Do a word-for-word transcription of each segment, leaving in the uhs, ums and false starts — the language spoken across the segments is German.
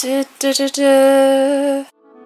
Du, du, du, du.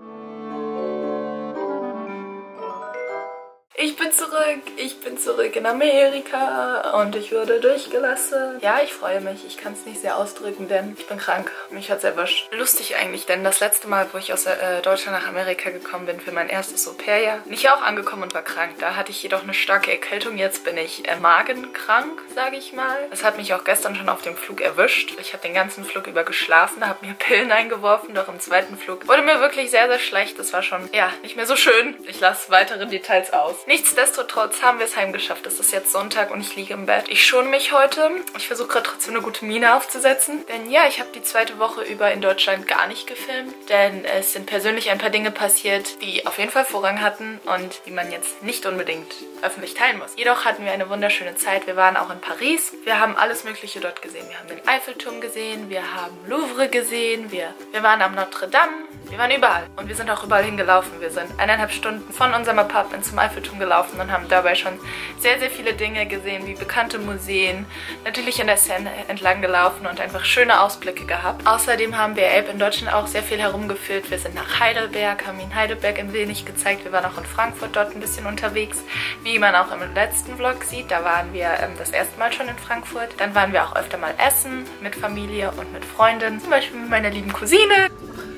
Ich bin zurück, ich bin zurück in Amerika und ich wurde durchgelassen. Ja, ich freue mich, ich kann es nicht sehr ausdrücken, denn ich bin krank. Mich hat's erwischt. Lustig eigentlich, denn das letzte Mal, wo ich aus äh, Deutschland nach Amerika gekommen bin für mein erstes Au-pair-Jahr, bin ich ja auch angekommen und war krank. Da hatte ich jedoch eine starke Erkältung, jetzt bin ich äh, magenkrank, sage ich mal. Das hat mich auch gestern schon auf dem Flug erwischt. Ich habe den ganzen Flug über geschlafen, habe mir Pillen eingeworfen, doch im zweiten Flug wurde mir wirklich sehr, sehr schlecht. Das war schon, ja, nicht mehr so schön. Ich lasse weitere Details aus. Nichtsdestotrotz haben wir es heimgeschafft. Es ist jetzt Sonntag und ich liege im Bett. Ich schone mich heute. Ich versuche gerade trotzdem eine gute Miene aufzusetzen. Denn ja, ich habe die zweite Woche über in Deutschland gar nicht gefilmt. Denn es sind persönlich ein paar Dinge passiert, die auf jeden Fall Vorrang hatten und die man jetzt nicht unbedingt öffentlich teilen muss. Jedoch hatten wir eine wunderschöne Zeit. Wir waren auch in Paris. Wir haben alles Mögliche dort gesehen. Wir haben den Eiffelturm gesehen. Wir haben Louvre gesehen. Wir, wir waren am Notre Dame. Wir waren überall. Und wir sind auch überall hingelaufen. Wir sind eineinhalb Stunden von unserem Apartment zum Eiffelturm gelaufen und haben dabei schon sehr, sehr viele Dinge gesehen, wie bekannte Museen, natürlich in der Seine entlang gelaufen und einfach schöne Ausblicke gehabt. Außerdem haben wir Abe in Deutschland auch sehr viel herumgeführt. Wir sind nach Heidelberg, haben ihn Heidelberg ein wenig gezeigt. Wir waren auch in Frankfurt dort ein bisschen unterwegs, wie man auch im letzten Vlog sieht. Da waren wir ähm, das erste Mal schon in Frankfurt. Dann waren wir auch öfter mal essen mit Familie und mit Freunden, zum Beispiel mit meiner lieben Cousine.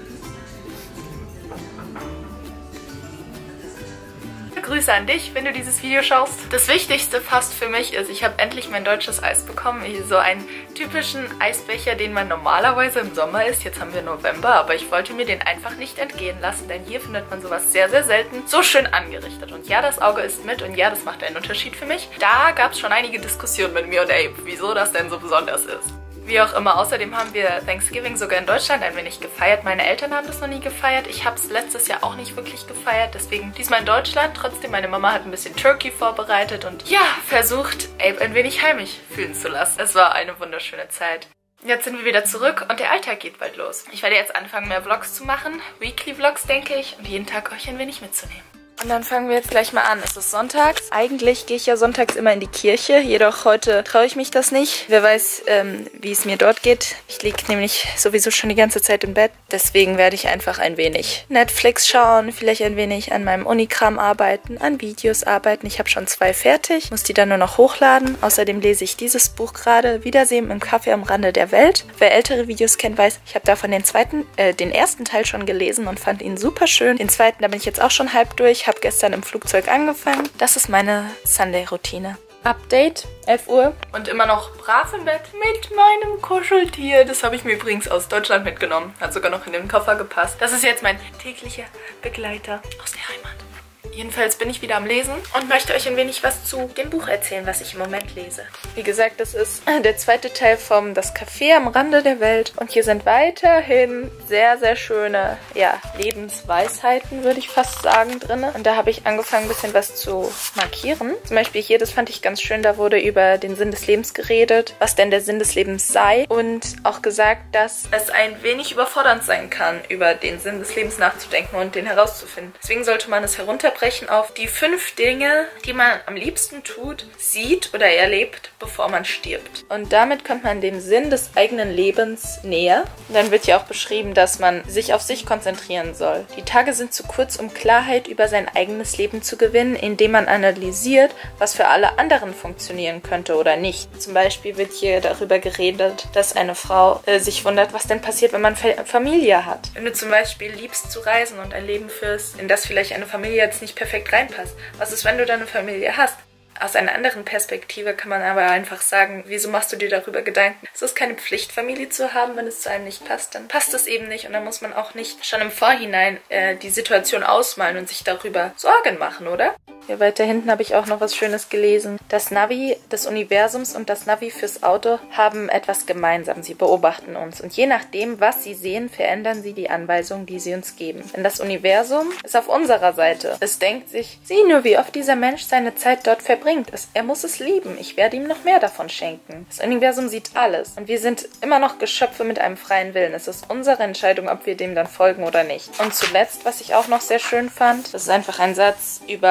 Grüße an dich, wenn du dieses Video schaust. Das Wichtigste fast für mich ist, ich habe endlich mein deutsches Eis bekommen. So einen typischen Eisbecher, den man normalerweise im Sommer isst. Jetzt haben wir November, aber ich wollte mir den einfach nicht entgehen lassen, denn hier findet man sowas sehr, sehr selten so schön angerichtet. Und ja, das Auge ist mit und ja, das macht einen Unterschied für mich. Da gab es schon einige Diskussionen mit mir und Abe, wieso das denn so besonders ist. Wie auch immer, außerdem haben wir Thanksgiving sogar in Deutschland ein wenig gefeiert. Meine Eltern haben das noch nie gefeiert. Ich habe es letztes Jahr auch nicht wirklich gefeiert, deswegen diesmal in Deutschland. Trotzdem, meine Mama hat ein bisschen Turkey vorbereitet und ja, versucht, Abe ein wenig heimisch fühlen zu lassen. Es war eine wunderschöne Zeit. Jetzt sind wir wieder zurück und der Alltag geht bald los. Ich werde jetzt anfangen, mehr Vlogs zu machen. Weekly-Vlogs, denke ich, und jeden Tag euch ein wenig mitzunehmen. Und dann fangen wir jetzt gleich mal an. Es ist sonntags. Eigentlich gehe ich ja sonntags immer in die Kirche, jedoch heute traue ich mich das nicht. Wer weiß, ähm, wie es mir dort geht. Ich liege nämlich sowieso schon die ganze Zeit im Bett. Deswegen werde ich einfach ein wenig Netflix schauen, vielleicht ein wenig an meinem Unikram arbeiten, an Videos arbeiten. Ich habe schon zwei fertig, muss die dann nur noch hochladen. Außerdem lese ich dieses Buch gerade, Wiedersehen im Café am Rande der Welt. Wer ältere Videos kennt, weiß, ich habe davon den zweiten, äh, den ersten Teil schon gelesen und fand ihn super schön. Den zweiten, da bin ich jetzt auch schon halb durch. Ich habe gestern im Flugzeug angefangen. Das ist meine Sunday-Routine. Update, elf Uhr. Und immer noch brav im Bett mit meinem Kuscheltier. Das habe ich mir übrigens aus Deutschland mitgenommen. Hat sogar noch in den Koffer gepasst. Das ist jetzt mein täglicher Begleiter aus der Heimat. Jedenfalls bin ich wieder am Lesen und möchte euch ein wenig was zu dem Buch erzählen, was ich im Moment lese. Wie gesagt, das ist der zweite Teil vom Das Café am Rande der Welt. Und hier sind weiterhin sehr, sehr schöne, ja, Lebensweisheiten, würde ich fast sagen, drin. Und da habe ich angefangen, ein bisschen was zu markieren. Zum Beispiel hier, das fand ich ganz schön, da wurde über den Sinn des Lebens geredet, was denn der Sinn des Lebens sei. Und auch gesagt, dass es ein wenig überfordernd sein kann, über den Sinn des Lebens nachzudenken und den herauszufinden. Deswegen sollte man es herunterbrechen auf die fünf Dinge, die man am liebsten tut, sieht oder erlebt, bevor man stirbt. Und damit kommt man dem Sinn des eigenen Lebens näher. Und dann wird ja auch beschrieben, dass man sich auf sich konzentrieren soll. Die Tage sind zu kurz, um Klarheit über sein eigenes Leben zu gewinnen, indem man analysiert, was für alle anderen funktionieren könnte oder nicht. Zum Beispiel wird hier darüber geredet, dass eine Frau äh, sich wundert, was denn passiert, wenn man Familie hat. Wenn du zum Beispiel liebst zu reisen und ein Leben führst, in das vielleicht eine Familie jetzt nicht perfekt reinpasst. Was ist, wenn du deine Familie hast? Aus einer anderen Perspektive kann man aber einfach sagen, wieso machst du dir darüber Gedanken? Es ist keine Pflicht, Familie zu haben. Wenn es zu einem nicht passt, dann passt es eben nicht. Und dann muss man auch nicht schon im Vorhinein äh, die Situation ausmalen und sich darüber Sorgen machen, oder? Hier weiter hinten habe ich auch noch was Schönes gelesen. Das Navi des Universums und das Navi fürs Auto haben etwas gemeinsam. Sie beobachten uns. Und je nachdem, was sie sehen, verändern sie die Anweisungen, die sie uns geben. Denn das Universum ist auf unserer Seite. Es denkt sich, sieh nur, wie oft dieser Mensch seine Zeit dort verbringt. Es, er muss es lieben. Ich werde ihm noch mehr davon schenken. Das Universum sieht alles. Und wir sind immer noch Geschöpfe mit einem freien Willen. Es ist unsere Entscheidung, ob wir dem dann folgen oder nicht. Und zuletzt, was ich auch noch sehr schön fand, das ist einfach ein Satz über, ja,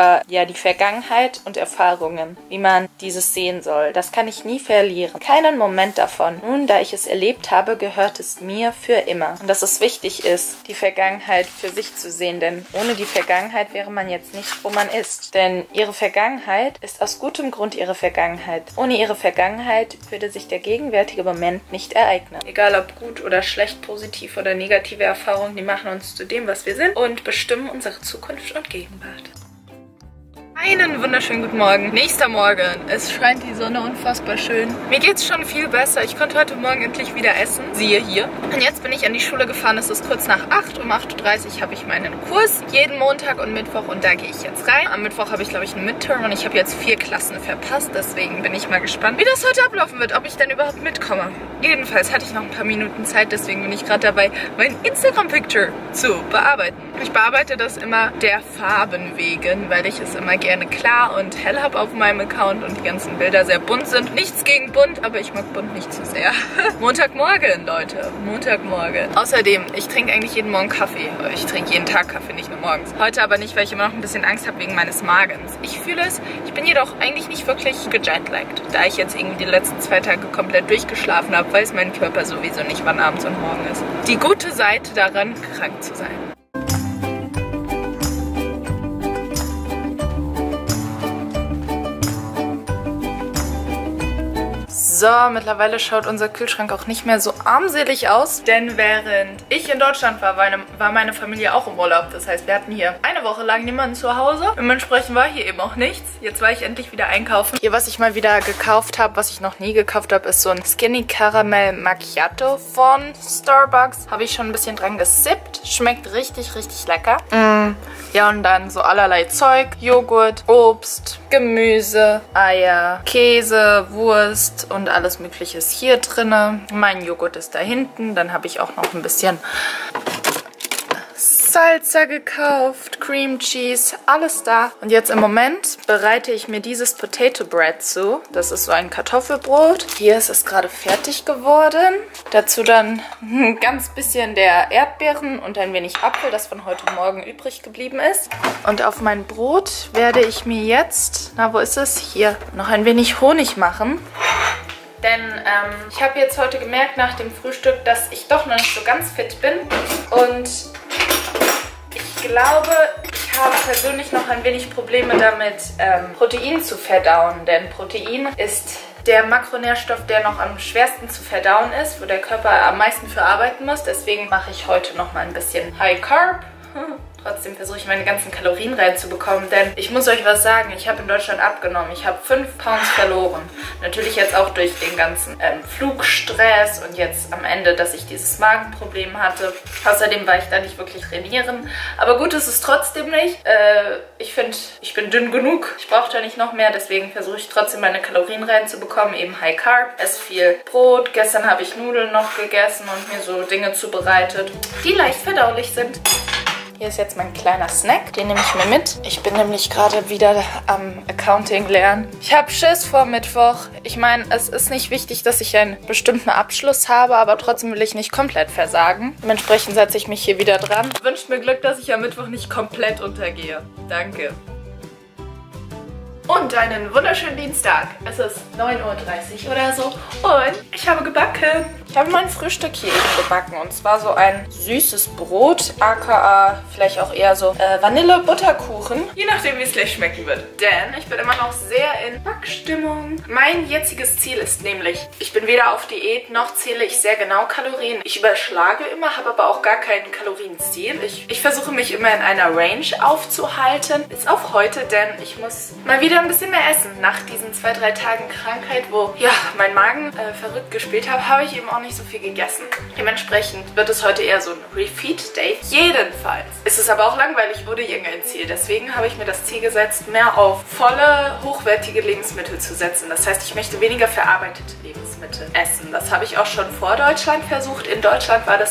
die Vergangenheit und Erfahrungen, wie man dieses sehen soll. Das kann ich nie verlieren. Keinen Moment davon. Nun, da ich es erlebt habe, gehört es mir für immer. Und dass es wichtig ist, die Vergangenheit für sich zu sehen, denn ohne die Vergangenheit wäre man jetzt nicht, wo man ist. Denn ihre Vergangenheit ist aus gutem Grund ihre Vergangenheit. Ohne ihre Vergangenheit würde sich der gegenwärtige Moment nicht ereignen. Egal ob gut oder schlecht, positiv oder negative Erfahrungen, die machen uns zu dem, was wir sind und bestimmen unsere Zukunft und Gegenwart. Einen wunderschönen guten Morgen. Nächster Morgen. Es scheint die Sonne unfassbar schön. Mir geht's schon viel besser. Ich konnte heute Morgen endlich wieder essen. Siehe hier. Und jetzt bin ich an die Schule gefahren. Es ist kurz nach acht. Um acht Uhr dreißig habe ich meinen Kurs. Jeden Montag und Mittwoch. Und da gehe ich jetzt rein. Am Mittwoch habe ich, glaube ich, einen Midterm. Und ich habe jetzt vier Klassen verpasst. Deswegen bin ich mal gespannt, wie das heute ablaufen wird. Ob ich denn überhaupt mitkomme. Jedenfalls hatte ich noch ein paar Minuten Zeit. Deswegen bin ich gerade dabei, mein Instagram-Picture zu bearbeiten. Ich bearbeite das immer der Farben wegen, weil ich es immer gerne klar und hell habe auf meinem Account und die ganzen Bilder sehr bunt sind. Nichts gegen bunt, aber ich mag bunt nicht zu sehr. Montagmorgen, Leute. Montagmorgen. Außerdem, ich trinke eigentlich jeden Morgen Kaffee. Ich trinke jeden Tag Kaffee, nicht nur morgens. Heute aber nicht, weil ich immer noch ein bisschen Angst habe wegen meines Magens. Ich fühle es, ich bin jedoch eigentlich nicht wirklich gejetlaggt, da ich jetzt irgendwie die letzten zwei Tage komplett durchgeschlafen habe, weiß mein Körper sowieso nicht, wann abends und morgen ist. Die gute Seite daran, krank zu sein. So, mittlerweile schaut unser Kühlschrank auch nicht mehr so armselig aus, denn während ich in Deutschland war, war meine Familie auch im Urlaub. Das heißt, wir hatten hier eine Woche lang niemanden zu Hause. Dementsprechend war hier eben auch nichts. Jetzt war ich endlich wieder einkaufen. Hier, was ich mal wieder gekauft habe, was ich noch nie gekauft habe, ist so ein Skinny Caramel Macchiato von Starbucks. Habe ich schon ein bisschen dran gesippt. Schmeckt richtig, richtig lecker. Mm. Ja, und dann so allerlei Zeug. Joghurt, Obst, Gemüse, Eier, Käse, Wurst und alles Mögliche ist hier drin. Mein Joghurt ist da hinten. Dann habe ich auch noch ein bisschen Salsa gekauft, Cream Cheese, alles da. Und jetzt im Moment bereite ich mir dieses Potato Bread zu. Das ist so ein Kartoffelbrot. Hier ist es gerade fertig geworden. Dazu dann ein ganz bisschen der Erdbeeren und ein wenig Apfel, das von heute Morgen übrig geblieben ist. Und auf mein Brot werde ich mir jetzt, na wo ist es? Hier, noch ein wenig Honig machen. Denn ähm, ich habe jetzt heute gemerkt nach dem Frühstück, dass ich doch noch nicht so ganz fit bin. Und ich glaube, ich habe persönlich noch ein wenig Probleme damit, ähm, Protein zu verdauen. Denn Protein ist der Makronährstoff, der noch am schwersten zu verdauen ist, wo der Körper am meisten für arbeiten muss. Deswegen mache ich heute noch mal ein bisschen High Carb. Trotzdem versuche ich meine ganzen Kalorien reinzubekommen, denn ich muss euch was sagen, ich habe in Deutschland abgenommen. Ich habe fünf Pounds verloren. Natürlich jetzt auch durch den ganzen ähm, Flugstress und jetzt am Ende, dass ich dieses Magenproblem hatte. Außerdem war ich da nicht wirklich trainieren. Aber gut, ist es trotzdem nicht. Äh, ich finde, ich bin dünn genug. Ich brauche da nicht noch mehr, deswegen versuche ich trotzdem meine Kalorien reinzubekommen. Eben High Carb, esse viel Brot. Gestern habe ich Nudeln noch gegessen und mir so Dinge zubereitet, die leicht verdaulich sind. Hier ist jetzt mein kleiner Snack, den nehme ich mir mit. Ich bin nämlich gerade wieder am Accounting lernen. Ich habe Schiss vor Mittwoch. Ich meine, es ist nicht wichtig, dass ich einen bestimmten Abschluss habe, aber trotzdem will ich nicht komplett versagen. Dementsprechend setze ich mich hier wieder dran. Wünscht mir Glück, dass ich am Mittwoch nicht komplett untergehe. Danke. Und einen wunderschönen Dienstag. Es ist neun Uhr dreißig oder so und ich habe gebacken. Ich habe mein Frühstück hier eben gebacken und zwar so ein süßes Brot, aka vielleicht auch eher so äh, Vanille-Butterkuchen. Je nachdem, wie es gleich schmecken wird. Denn ich bin immer noch sehr in Backstimmung. Mein jetziges Ziel ist nämlich, ich bin weder auf Diät, noch zähle ich sehr genau Kalorien. Ich überschlage immer, habe aber auch gar kein Kalorienziel. Ich, ich versuche mich immer in einer Range aufzuhalten. Ist auch heute, denn ich muss mal wieder ein bisschen mehr essen. Nach diesen zwei, drei Tagen Krankheit, wo ja mein Magen äh, verrückt gespielt hat, habe ich eben auch nicht so viel gegessen. Dementsprechend wird es heute eher so ein Refeed-Day. Jedenfalls ist es aber auch langweilig, wurde irgendein Ziel. Deswegen habe ich mir das Ziel gesetzt, mehr auf volle, hochwertige Lebensmittel zu setzen. Das heißt, ich möchte weniger verarbeitete Lebensmittel essen. Das habe ich auch schon vor Deutschland versucht. In Deutschland war das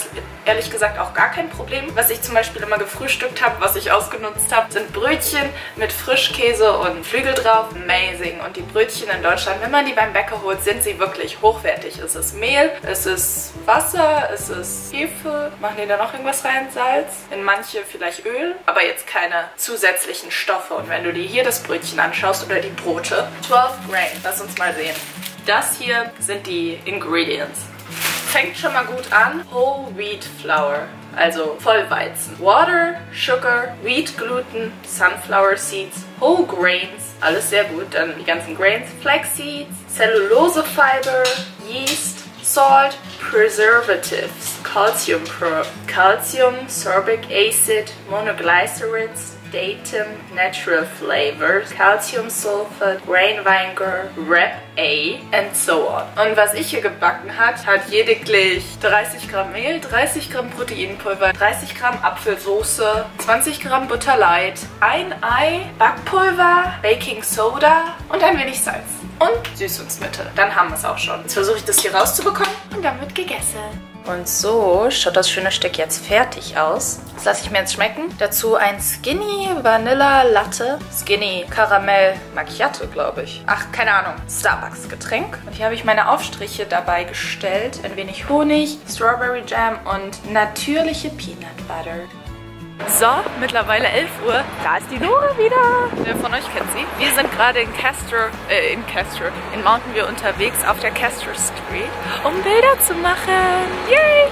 ehrlich gesagt auch gar kein Problem. Was ich zum Beispiel immer gefrühstückt habe, was ich ausgenutzt habe, sind Brötchen mit Frischkäse und Flügel drauf. Amazing. Und die Brötchen in Deutschland, wenn man die beim Bäcker holt, sind sie wirklich hochwertig. Es ist Mehl, es ist Wasser, es ist Hefe. Machen die da noch irgendwas rein? Salz? In manche vielleicht Öl, aber jetzt keine zusätzlichen Stoffe. Und wenn du dir hier das Brötchen anschaust oder die Brote, zwölf Grain. Lass uns mal sehen. Das hier sind die Ingredients. Fängt schon mal gut an. Whole Wheat Flour, also Vollweizen. Water, Sugar, Wheat Gluten, Sunflower Seeds, Whole Grains, alles sehr gut. Dann die ganzen Grains, Flax Seeds, Cellulose Fiber, Yeast, Salt, Preservatives, Calcium, Pro Calcium, Sorbic Acid, Monoglycerides, Datum, Natural Flavors, Calcium Sulfate, Grain Vinegar, Rep A and so on. Und was ich hier gebacken hat, hat lediglich dreißig Gramm Mehl, dreißig Gramm Proteinpulver, dreißig Gramm Apfelsoße, zwanzig Gramm Butter Light, ein Ei, Backpulver, Baking Soda und ein wenig Salz. Und Süßungsmittel. Dann haben wir es auch schon. Jetzt versuche ich das hier rauszubekommen und dann wird gegessen. Und so schaut das schöne Stück jetzt fertig aus. Das lasse ich mir jetzt schmecken. Dazu ein Skinny Vanilla Latte. Skinny Karamell Macchiato, glaube ich. Ach, keine Ahnung. Starbucks Getränk. Und hier habe ich meine Aufstriche dabei gestellt. Ein wenig Honig, Strawberry Jam und natürliche Peanut Butter. So, mittlerweile elf Uhr. Da ist die Nora wieder. Wer von euch kennt sie? Wir sind gerade in Castro, äh, in Castro, in Mountain View unterwegs auf der Castro Street, um Bilder zu machen. Yay!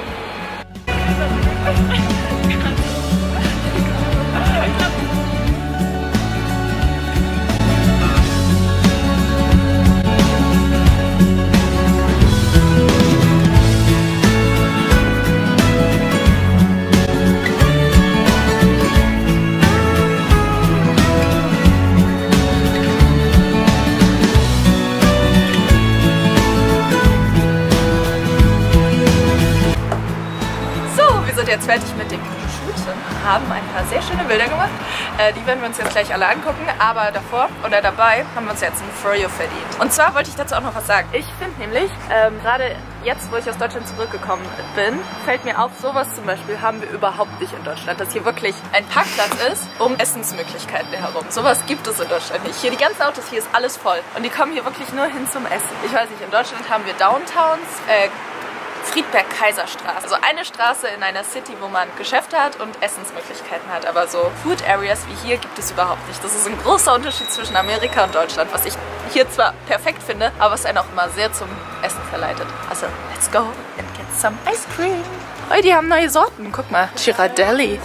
Jetzt fertig mit dem Shooten, haben ein paar sehr schöne Bilder gemacht. Äh, die werden wir uns jetzt gleich alle angucken, aber davor oder dabei haben wir uns jetzt ein Froyo verdient. Und zwar wollte ich dazu auch noch was sagen. Ich finde nämlich, ähm, gerade jetzt, wo ich aus Deutschland zurückgekommen bin, fällt mir auf, sowas zum Beispiel haben wir überhaupt nicht in Deutschland. Dass hier wirklich ein Parkplatz ist, um Essensmöglichkeiten herum. Sowas gibt es in Deutschland nicht. Hier die ganzen Autos, hier ist alles voll. Und die kommen hier wirklich nur hin zum Essen. Ich weiß nicht, in Deutschland haben wir Downtowns, äh, Friedberg-Kaiserstraße. Also eine Straße in einer City, wo man Geschäfte hat und Essensmöglichkeiten hat. Aber so Food Areas wie hier gibt es überhaupt nicht. Das ist ein großer Unterschied zwischen Amerika und Deutschland, was ich hier zwar perfekt finde, aber was einen auch immer sehr zum Essen verleitet. Also, let's go and get some ice cream. Oh, die haben neue Sorten. Guck mal, Ghirardelli.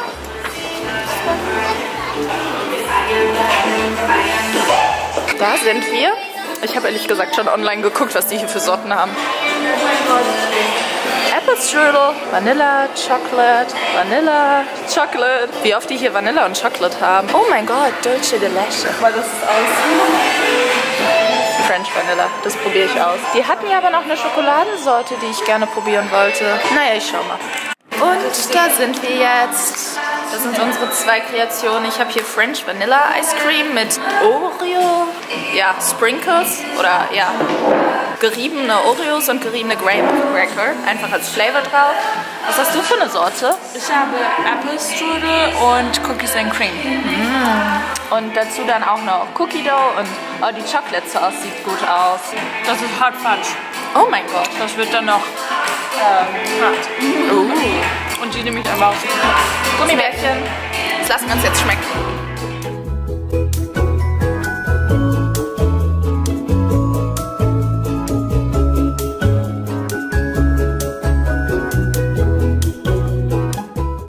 Da sind wir. Ich habe ehrlich gesagt schon online geguckt, was die hier für Sorten haben. Apple Strudel, Vanilla, Chocolate, Vanilla, Chocolate. Wie oft die hier Vanilla und Chocolate haben. Oh mein Gott, Dolce de Leche. Weil das ist aus French Vanilla. Das probiere ich aus. Die hatten ja aber noch eine Schokoladensorte, die ich gerne probieren wollte. Naja, ich schau mal. Und da sind wir jetzt. Das sind unsere zwei Kreationen. Ich habe hier French Vanilla Ice Cream mit Oreo, ja, Sprinkles oder ja, geriebene Oreos und geriebene Graham Cracker. Einfach als Flavor drauf. Was hast du für eine Sorte? Ich habe Apple Strudel und Cookies and Cream. Mm. Und dazu dann auch noch Cookie Dough und oh, die Chocolate Sauce sieht gut aus. Das ist Hot Fudge. Oh mein Gott. Das wird dann noch ähm, hart. Uh. Und die nehme ich aber auch so. Gummibärchen. Das lassen wir uns jetzt schmecken.